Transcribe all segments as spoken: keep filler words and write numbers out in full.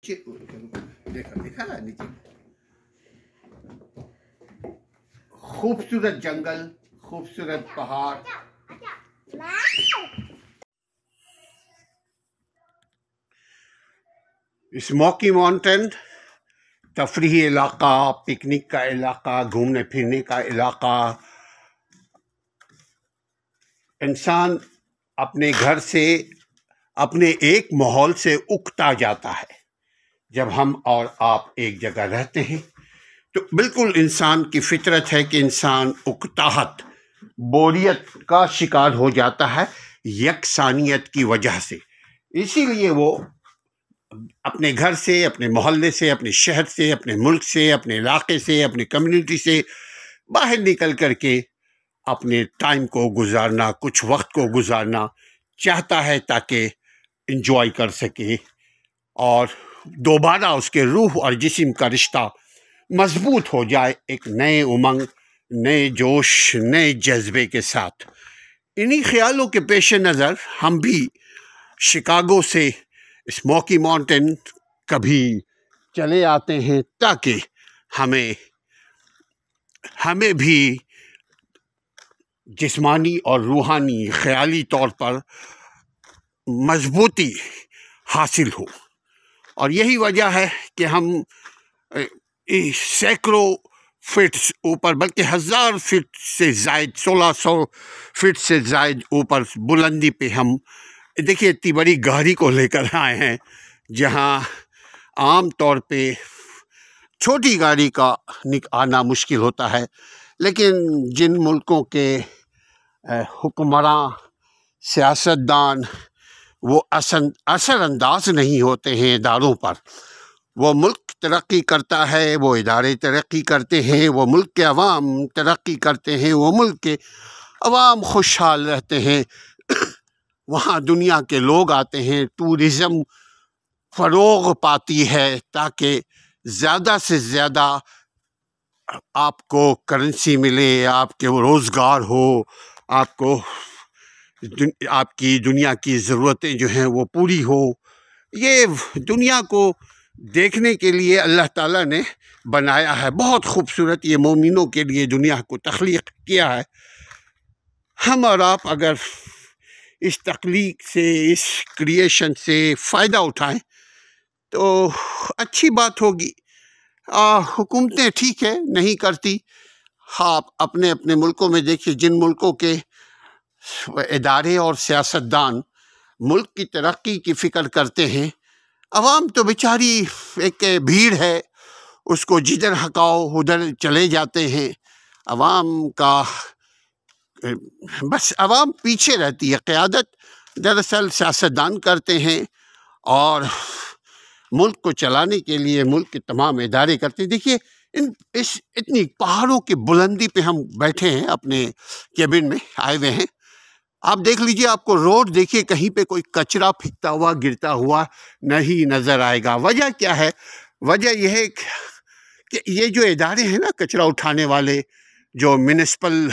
देखा देखा नीचे खूबसूरत जंगल, खूबसूरत पहाड़। स्मोकी माउंटेन तफरीही इलाका, पिकनिक का इलाका, घूमने फिरने का इलाका। इंसान अपने घर से, अपने एक माहौल से उकता जाता है। जब हम और आप एक जगह रहते हैं तो बिल्कुल इंसान की फितरत है कि इंसान उकताहट, बोरियत का शिकार हो जाता है यकसानियत की वजह से। इसीलिए वो अपने घर से, अपने मोहल्ले से, अपने शहर से, अपने मुल्क से, अपने इलाके से, अपनी कम्युनिटी से बाहर निकल करके अपने टाइम को गुजारना, कुछ वक्त को गुजारना चाहता है ताकि एंजॉय कर सके और दोबारा उसके रूह और जिस्म का रिश्ता मजबूत हो जाए, एक नए उमंग, नए जोश, नए जज्बे के साथ। इन्हीं ख्यालों के पेश नज़र हम भी शिकागो से स्मोकी माउंटेन कभी चले आते हैं ताकि हमें हमें भी जिस्मानी और रूहानी ख्याली तौर पर मजबूती हासिल हो। और यही वजह है कि हम सैकड़ों फीट ऊपर, बल्कि हज़ार फीट से ज़ायद, सोलह सौ फीट से ज़ायद ऊपर बुलंदी पे हम, देखिए, इतनी बड़ी गाड़ी को लेकर आए हैं जहां आम तौर पे छोटी गाड़ी का आना मुश्किल होता है। लेकिन जिन मुल्कों के हुक्मरान, सियासतदान वो असर असरअंदाज नहीं होते हैं इदारों पर, वो मुल्क तरक्की करता है, वो इदारे तरक्की करते हैं, वो मुल्क के अवाम तरक्की करते हैं, वो मुल्क के अवाम खुशहाल रहते हैं, वहाँ दुनिया के लोग आते हैं, टूरिज़म फ़रोग़ पाती है ताकि ज़्यादा से ज़्यादा आपको करेंसी मिले, आपके रोज़गार हो, आपको दुन, आपकी दुनिया की ज़रूरतें जो हैं वो पूरी हो। ये दुनिया को देखने के लिए अल्लाह ताला ने बनाया है, बहुत खूबसूरत ये मोमिनों के लिए दुनिया को तख्लीक किया है। हम और आप अगर इस तख्लीक से, इस क्रिएशन से फ़ायदा उठाएं तो अच्छी बात होगी। हुकूमतें ठीक है नहीं करती, हाँ, अपने अपने मुल्कों में देखिए, जिन मुल्कों के इदारे और सियासतदान मुल्क की तरक्की की फ़िक्र करते हैं, अवाम तो बेचारी एक भीड़ है, उसको जिधर हकाओ उधर चले जाते हैं। अवाम का बस अवाम पीछे रहती है, क़यादत दरअसल सियासतदान करते हैं और मुल्क को चलाने के लिए मुल्क के तमाम इदारे करते हैं। देखिए, इन इस इतनी पहाड़ों की बुलंदी पे हम बैठे हैं, अपने केबिन में आए हुए हैं। आप देख लीजिए, आपको रोड देखिए, कहीं पे कोई कचरा फेंकता हुआ, गिरता हुआ नहीं नज़र आएगा। वजह क्या है? वजह यह है कि ये जो इदारे हैं ना, कचरा उठाने वाले, जो म्युनिसिपल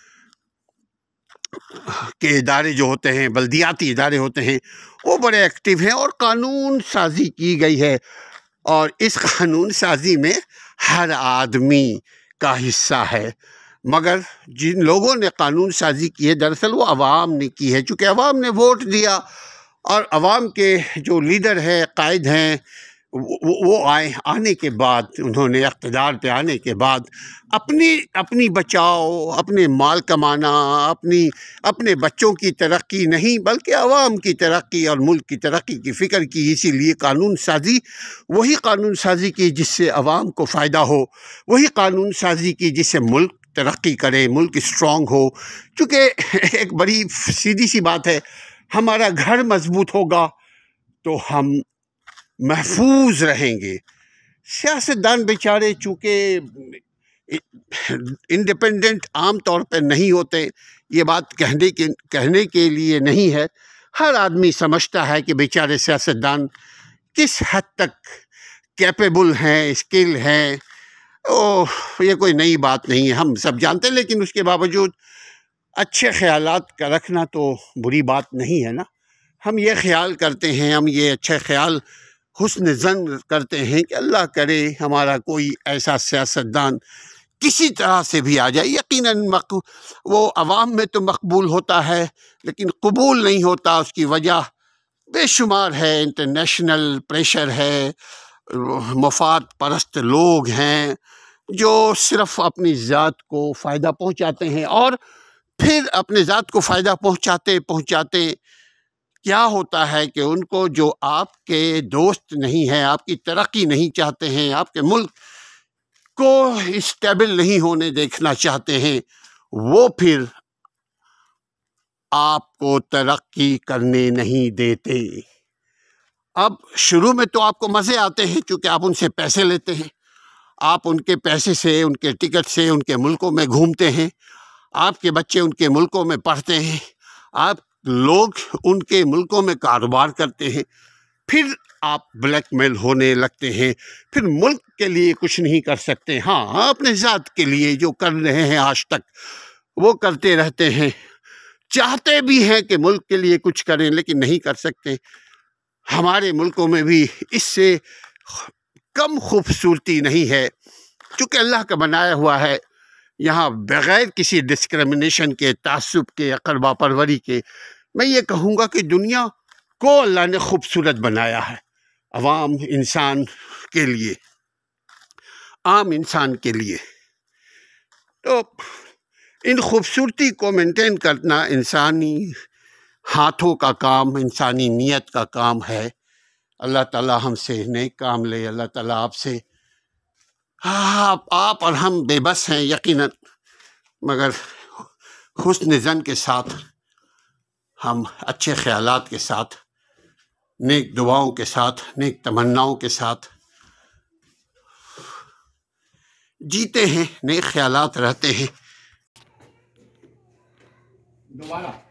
के इदारे जो होते हैं, बल्दियाती इदारे होते हैं, वो बड़े एक्टिव हैं और कानून साजी की गई है। और इस कानून साजी में हर आदमी का हिस्सा है, मगर जिन लोगों ने कानून साजी की है दरअसल वो अवाम ने की है। चूँकि अवाम ने वोट दिया और अवाम के जो लीडर हैं, कायद हैं, वो, वो आए आने के बाद, उन्होंने इक़्तिदार पे आने के बाद अपनी अपनी बचाओ, अपने माल कमाना, अपनी अपने बच्चों की तरक्की नहीं बल्कि अवाम की तरक्की और मुल्क की तरक्की की फ़िक्र की। इसीलिए कानून साजी, वही कानून साजी की जिससे अवाम को फ़ायदा हो, वही कानून साजी की जिससे मुल्क तरक्की करे, मुल्क स्ट्रॉन्ग हो। चूँकि एक बड़ी सीधी सी बात है, हमारा घर मजबूत होगा तो हम महफूज रहेंगे। सियासतदान बेचारे चूँकि इंडिपेंडेंट आम तौर पर नहीं होते, ये बात कहने के कहने के लिए नहीं है। हर आदमी समझता है कि बेचारे सियासतदान किस हद तक कैपेबल हैं, स्किल हैं। ओह, ये कोई नई बात नहीं है, हम सब जानते हैं। लेकिन उसके बावजूद अच्छे ख्यालात का रखना तो बुरी बात नहीं है ना। हम ये ख्याल करते हैं, हम ये अच्छे ख्याल حسن ظن کرتے ہیں کہ اللہ کرے ہمارا کوئی ایسا سیاستدان کسی طرح سے بھی آ جائے. یقیناً وہ عوام میں تو مقبول ہوتا ہے لیکن قبول نہیں ہوتا. اس کی وجہ بے شمار ہے، انٹرنیشنل پریشر ہے، مفاد پرست لوگ ہیں جو صرف اپنی ذات کو فائدہ پہنچاتے ہیں، اور پھر اپنے ذات کو فائدہ پہنچاتے پہنچاتے کیا ہوتا ہے کہ ان کو جو آپ کے دوست نہیں ہیں، آپ کی ترقی نہیں چاہتے ہیں، آپ کے ملک کو اسٹیبل نہیں ہونے دیکھنا چاہتے ہیں، وہ پھر آپ کو ترقی کرنے نہیں دیتے. اب شروع میں تو آپ کو مزے آتے ہیں کیونکہ آپ ان سے پیسے لیتے ہیں، آپ ان کے پیسے سے، ان کے ٹکٹ سے ان کے ملکوں میں گھومتے ہیں، آپ کے بچے ان کے ملکوں میں پڑھتے ہیں، آپ لوگ ان کے ملکوں میں کاروبار کرتے ہیں. پھر آپ بلیک میل ہونے لگتے ہیں، پھر ملک کے لیے کچھ نہیں کر سکتے. ہاں، اپنے ذات کے لیے جو کر رہے ہیں آج تک وہ کرتے رہتے ہیں، چاہتے بھی ہیں کہ ملک کے لیے کچھ کریں لیکن نہیں کر سکتے. ہمارے ملکوں میں بھی اس سے کم خوبصورتی نہیں ہے، چونکہ اللہ کا بنایا ہوا ہے. یہاں بغیر کسی ڈسکرمنیشن کے، تعصب کے، اقربا پروری کے، میں یہ کہوں گا کہ دنیا کو اللہ نے خوبصورت بنایا ہے عوام انسان کے لیے، عام انسان کے لیے. تو ان خوبصورتی کو مینٹین کرنا انسانی ہاتھوں کا کام، انسانی نیت کا کام ہے. اللہ تعالیٰ ہم سے نیک کام لے. اللہ تعالیٰ آپ سے، آپ آپ اور ہم بے بس ہیں یقیناً، مگر حسن ظن کے ساتھ، ہم اچھے خیالات کے ساتھ، نیک دعاؤں کے ساتھ، نیک تمناؤں کے ساتھ جیتے ہیں، نیک خیالات رہتے ہیں. دوبارہ